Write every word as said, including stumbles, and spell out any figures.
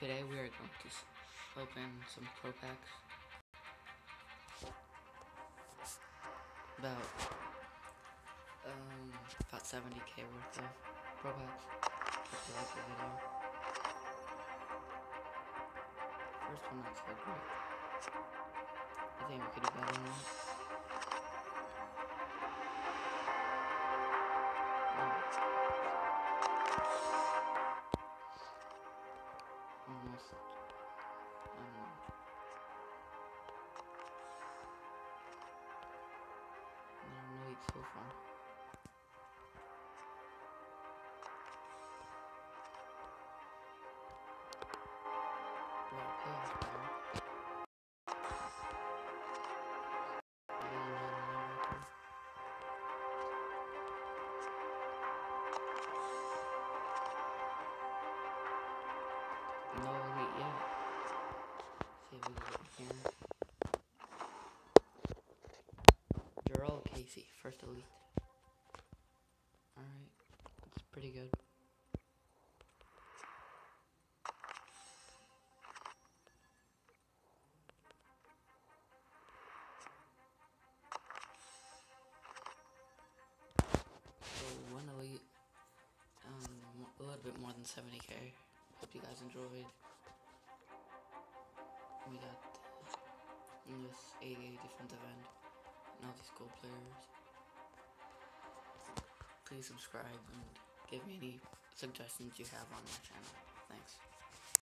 Today we are going to open some pro packs. About um about seventy K worth of pro packs. Hope you like the video. First one not so great. I think we could do better than that. Almost. I don't know. No hate so far. Well, players, bro. No elite yet. See if we can get here. Jarrell Casey, first elite. Alright, that's pretty good. So one elite, um, a little bit more than seventy K. Hope you guys enjoyed. We got uh, this eighty-eight defensive end and all these gold players. Please subscribe and give me any suggestions you have on my channel.